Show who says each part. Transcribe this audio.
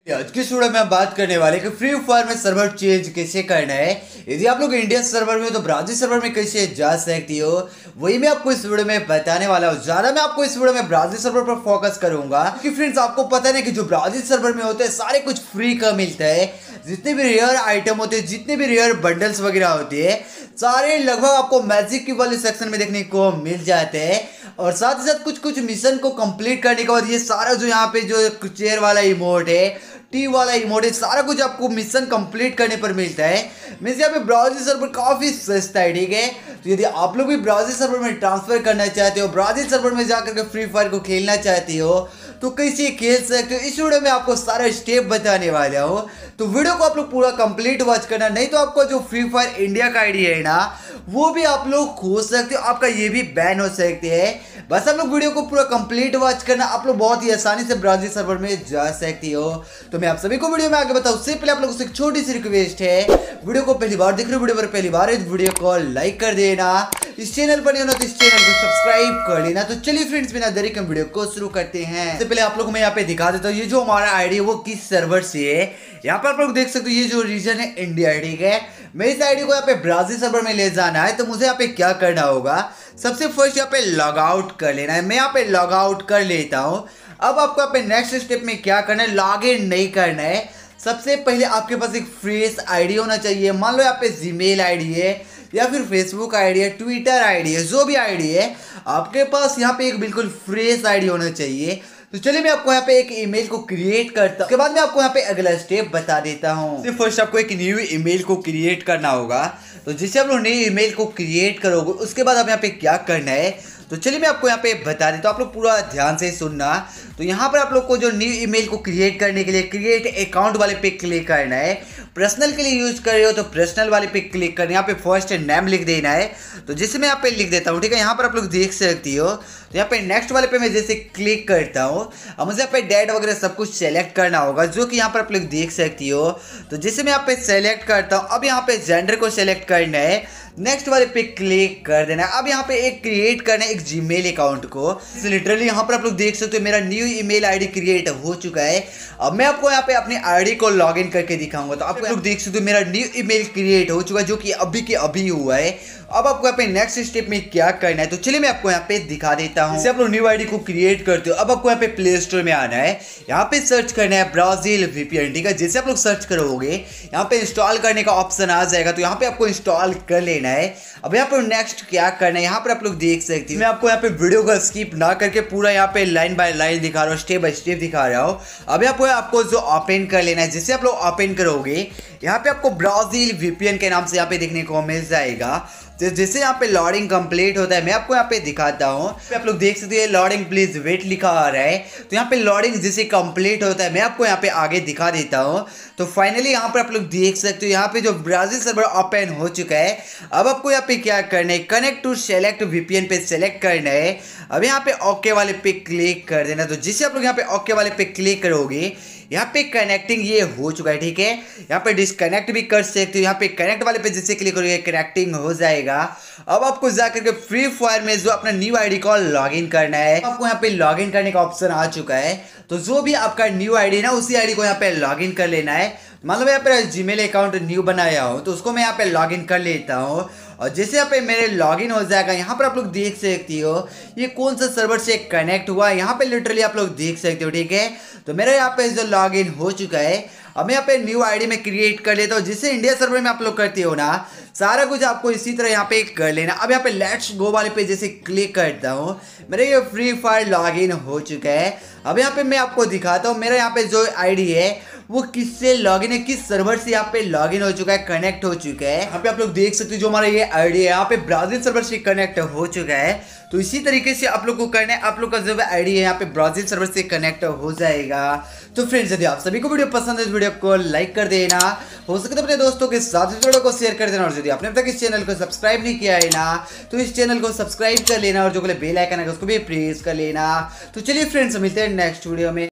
Speaker 1: आज की वीडियो में हम बात करने वाले कि फ्री फायर में सर्वर चेंज कैसे करना है। यदि आप लोग इंडिया सर्वर में हो तो ब्राजील सर्वर में कैसे जा सकती हो, वही मैं आपको इस वीडियो में बताने वाला हूँ। ज्यादा मैं आपको इस वीडियो में ब्राजील सर्वर पर फोकस करूंगा क्योंकि फ्रेंड्स आपको पता है कि जो ब्राजील सर्वर में होते हैं सारे कुछ फ्री का मिलता है। जितने भी रेयर आइटम होते हैं, जितने भी रेयर बंडल्स वगैरह होते हैं, सारे लगभग आपको मैजिक की वाले सेक्शन में देखने को मिल जाते हैं। और साथ ही साथ कुछ कुछ मिशन को कंप्लीट करने के बाद ये सारा जो यहाँ पे जो चेयर वाला इमोट है, टी वाला इमोट है, सारा कुछ आपको मिशन कंप्लीट करने पर मिलता है। मीन्स यहाँ पे ब्राजील सर्वर काफी सस्ता है, ठीक है। तो यदि आप लोग भी ब्राजील सर्वर में ट्रांसफर करना चाहते हो, ब्राजील सर्वर में जाकर के फ्री फायर को खेलना चाहती हो, तो कैसे खेल सकते हो इस वीडियो में आपको सारा स्टेप बताने वाला हूँ। तो वीडियो को आप लोग पूरा कंप्लीट वॉच करना, नहीं तो आपको जो फ्री फायर इंडिया का आईडी है ना, वो भी आप लोग खो सकते हो, आपका ये भी बैन हो सकते हैं। बस आप लोग वीडियो को पूरा कंप्लीट वॉच करना, आप लोग बहुत ही आसानी से ब्राजील सर्वर में जा सकती हो। तो मैं आप सभी को वीडियो में आगे बताऊं उससे पहले आप लोगों से एक छोटी सी रिक्वेस्ट है, वीडियो को पहली बार देख रहे हो, वीडियो पर पहली बार है, वीडियो को लाइक कर देना, इस चैनल पर नहीं हो तो इस चैनल को सब्सक्राइब कर लेना। तो चलिए फ्रेंड्स, बिना देरी के वीडियो को शुरू करते हैं। सबसे पहले आप लोगों को मैं यहाँ पे दिखा देता हूँ ये जो हमारा आईडी है वो किस सर्वर से है। यहाँ पर आप लोग देख सकते हो ये जो रीजन है इंडिया, ठीक है। मैं इस आईडी को यहाँ पे ब्राजील सर्वर में ले जाना है, तो मुझे यहाँ पे क्या करना होगा, सबसे फर्स्ट यहाँ पे लॉग आउट कर लेना है। मैं यहाँ पे लॉग आउट कर लेता हूँ। अब आपको यहाँ पे नेक्स्ट स्टेप में क्या करना है, लॉग इन नहीं करना है। सबसे पहले आपके पास एक फ्रेश आईडी होना चाहिए। मान लो यहाँ पे जीमेल आईडी है या फिर फेसबुक आईडी है, ट्विटर आईडी है, जो भी आईडी है आपके पास यहाँ पे एक बिल्कुल फ्रेश आईडी होना चाहिए। तो चलिए मैं आपको यहाँ पे एक ईमेल को क्रिएट करता हूँ, उसके बाद मैं आपको यहाँ पे अगला स्टेप बता देता हूँ। फर्स्ट आपको एक न्यू ईमेल को क्रिएट करना होगा। तो जिससे आप लोग नई ईमेल को क्रिएट करोगे उसके बाद आप यहाँ पे क्या करना है, तो चलिए मैं आपको यहाँ पे बता देता हूँ, आप लोग पूरा ध्यान से सुनना। तो यहाँ पर आप लोग को जो न्यू ईमेल को क्रिएट करने के लिए क्रिएट अकाउंट वाले पे क्लिक करना है। पर्सनल के लिए यूज कर रहे हो तो पर्सनल वाले पे क्लिक करना है। यहाँ पे फर्स्ट नेम लिख देना है, तो जिससे मैं यहाँ पे लिख देता हूँ, ठीक है। यहाँ पर आप लोग देख सकती हो। तो यहाँ पे नेक्स्ट वाले पे मैं जैसे क्लिक करता हूँ, अब मुझे यहाँ पे डेट वगैरह सब कुछ सेलेक्ट करना होगा, जो कि यहाँ पर आप लोग देख सकती हो। तो जिससे मैं यहाँ पे सेलेक्ट करता हूँ, अब यहाँ पे जेंडर को सेलेक्ट करना है, नेक्स्ट वाले पे क्लिक कर देना है। अब यहाँ पे एक क्रिएट करना है एक जीमेल अकाउंट को। लिटरली यहाँ पर आप लोग देख सकते हो मेरा न्यू ईमेल आईडी क्रिएट हो चुका है। अब मैं आपको यहाँ पे अपनी आईडी को लॉगिन करके दिखाऊंगा। तो आप लोग देख सकते हो मेरा न्यू ईमेल क्रिएट हो चुका है, जो कि अभी के अभी हुआ है। अब आपको यहाँ पे नेक्स्ट स्टेप में क्या करना है, तो चलिए मैं आपको यहाँ पे दिखा देता हूँ। जैसे आप लोग न्यू आईडी को क्रिएट करते हो, अब आपको यहाँ पे प्ले स्टोर में आना है, यहाँ पे सर्च करना है ब्राजील वीपीएन, ठीक है। जैसे आप लोग सर्च करोगे यहाँ पे इंस्टॉल करने का ऑप्शन आ जाएगा, तो यहाँ पे आपको इंस्टॉल कर लेना है। अब यहाँ पर नेक्स्ट क्या करना है, यहाँ पर आप लोग देख सकते हो मैं आपको यहाँ पे वीडियो को स्किप ना करके पूरा यहाँ पे लाइन बाय लाइन दिखा रहा हूँ, स्टेप बाय स्टेप दिखा रहा हूँ। अब यहाँ पे आपको जो ओपन कर लेना है, जैसे आप लोग ओपन करोगे यहाँ पे आपको ब्राजील वीपीएन के नाम से यहाँ पे देखने को मिल जाएगा। जैसे यहाँ पे लॉडिंग कंप्लीट होता है, मैं आपको यहाँ पे दिखाता हूँ। आप लोग देख सकते हैं लॉडिंग प्लीज वेट लिखा आ रहा है। तो यहाँ पे लॉडिंग जैसे कंप्लीट होता है मैं आपको यहाँ पे आगे दिखा देता हूँ। तो फाइनली यहाँ पर आप लोग देख सकते हो यहाँ पे जो ब्राजील सर्वर ओपन हो चुका है। अब आपको यहाँ पे क्या करना है, कनेक्ट टू सेलेक्ट वीपीएन पे सेलेक्ट करना है। अब यहाँ पे ओके वाले पे क्लिक कर देना। तो जिससे आप लोग यहाँ पे ओके वाले पे क्लिक करोगे यहाँ पे कनेक्टिंग ये हो चुका है, ठीक है। यहाँ पे डिस्कनेक्ट भी कर सकते हो, यहाँ पे कनेक्ट वाले पे जैसे क्लिक करोगे कनेक्टिंग हो जाएगा। अब आपको जाकर के फ्री फायर में जो अपना न्यू आईडी को लॉगिन करना है, आपको यहाँ पे लॉगिन करने का ऑप्शन आ चुका है। तो जो भी आपका न्यू आईडी ना, उसी आईडी को यहाँ पे लॉगिन कर लेना है। मान लो मैं यहाँ पे जीमेल अकाउंट न्यू बनाया हूँ, तो उसको मैं यहाँ पे लॉगिन कर लेता हूँ। और जैसे यहाँ पे मेरे लॉगिन हो जाएगा, यहाँ पर आप लोग देख सकती हो ये कौन सा सर्वर से कनेक्ट हुआ है, यहाँ पे लिटरली आप लोग देख सकते हो, ठीक है। तो मेरा यहाँ पे जो लॉगिन हो चुका है, अब मैं यहाँ पे न्यू आईडी में क्रिएट कर लेता हूँ, जिससे इंडिया सर्वर में आप लोग करते हो ना, सारा कुछ आपको इसी तरह यहाँ पे कर लेना। अब यहाँ पे लेट्स गो वाले पे जैसे क्लिक करता हूँ, मेरा ये फ्री फायर लॉगिन हो चुका है। अब यहाँ पे मैं आपको दिखाता हूँ मेरा यहाँ पे जो आईडी है वो किससे लॉगिन है, किस सर्वर से यहाँ पे लॉगिन हो चुका है, कनेक्ट हो चुका है। यहाँ पे आप लोग देख सकते हो जो हमारा ये आईडी है यहाँ पे ब्राजील सर्वर से कनेक्ट हो चुका है। तो इसी तरीके से आप लोग को करना है, आप लोग का जो आईडी है यहाँ पे ब्राजील सर्वर से कनेक्ट हो जाएगा। तो फ्रेंड्स, यदि आप सभी को वीडियो पसंद है इस वीडियो को लाइक कर देना, हो सके तो अपने दोस्तों के साथ इस वीडियो को शेयर कर देना। और यदि आपने अब तक इस चैनल को सब्सक्राइब नहीं किया है ना, तो इस चैनल को सब्सक्राइब कर लेना और जो बेल आइकन है उसको भी प्रेस कर लेना। तो चलिए फ्रेंड्स, मिलते हैं नेक्स्ट वीडियो में।